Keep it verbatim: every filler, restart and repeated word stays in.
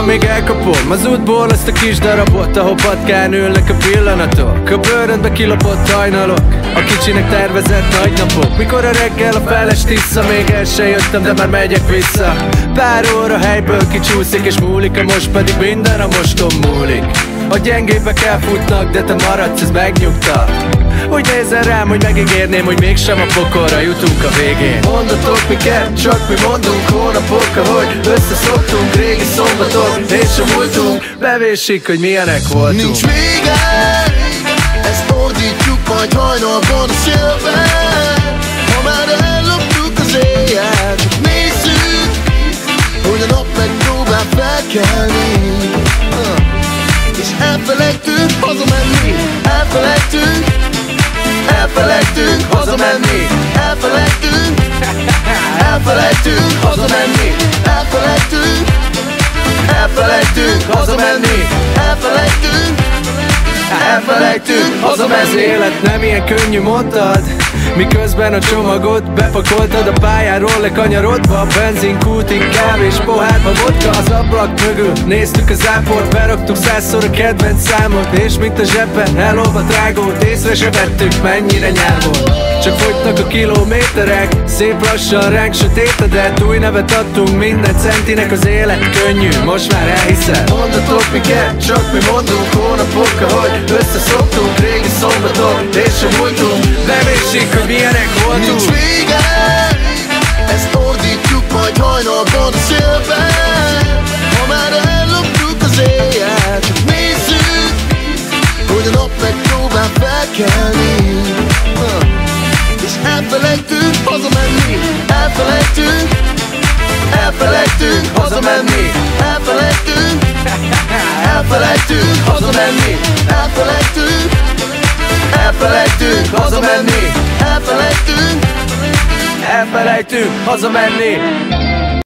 még elkapom az útból azt a kis darabot, ahol patkán ülnek a pillanatok. A bőrödbe kilopott hajnalok, a kicsinek tervezett nagy napok. Mikor a reggel a feles tiszta, még el se jöttem, de már megyek vissza. Pár óra helyből kicsúszik és múlik, a most pedig minden a moston múlik. A gyengébbek elfutnak, de te maradsz, ez megnyugtat. Úgy nézel rám, hogy megígérném, hogy mégsem a pokolra jutunk a végén. Mondatok miket, csak mi mondunk hónapok, ahogy összeszoktunk. Régi szombatok és a múltunk bevésik, hogy milyenek voltunk. Nincs vége, ezt ordítjuk majd hajnalban a szélben. Ha már elloptuk az éjjel, csak nézzük, hogy a nap megpróbál felkelni. És elfelejtünk hazamenni, elfelejtünk, elfelejtünk hazamenni, elfelejtünk, elfelejtünk hazamenni, elfelejtünk, elfelejtünk hazamenni, elfelejtünk, elfelejtünk hazamenni. Az élet nem ilyen könnyű, mondtad, miközben a csomagot bepakoltad a pályáról lekanyarodva. A benzinkútig kávés pohárba vodka az ablak mögül. Néztük az áport, beraktuk százszor a kedvenc számot, és mint a zsebben elolvadt rágót, észre se vettük, mennyire nyár volt. Csak fogytak a kilométerek, szép lassan ránk sötétedett. Új nevet adtunk minden centinek, az élet könnyű, most már elhiszed. Mondatok miket, csak mi mondunk hónapok, ahogy összeszoktunk. Régi szombatok és a múltunk bevésik, hogy milyenek voltunk. Nincs vége, ezt ordítjuk majd hajnalban a szélben. Ha már elloptuk az éjjel, csak nézzük, hogy a nap megpróbál felkelni. És elfelejtünk hazamenni, elfelejtünk, elfelejtünk hazamenni, elfelejtünk, elfelejtünk hazamenni, elfelejtünk, elfelejtünk hazamenni, elfelejtünk, elfelejtünk hazamenni.